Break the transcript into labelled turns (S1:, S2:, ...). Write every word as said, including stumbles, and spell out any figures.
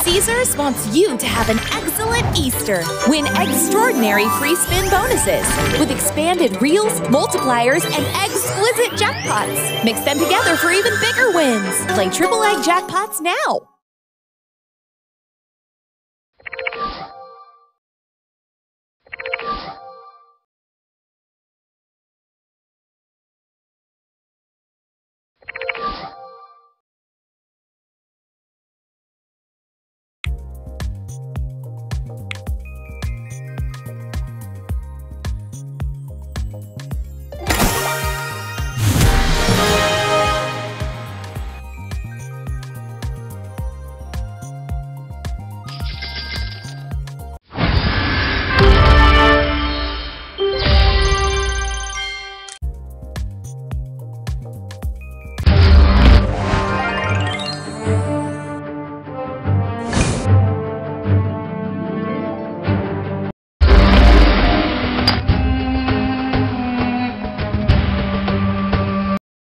S1: Caesars wants you to have an excellent Easter. Win extraordinary free spin bonuses with expanded reels, multipliers, and exquisite jackpots. Mix them together for even bigger wins. Play Triple Egg Jackpots now.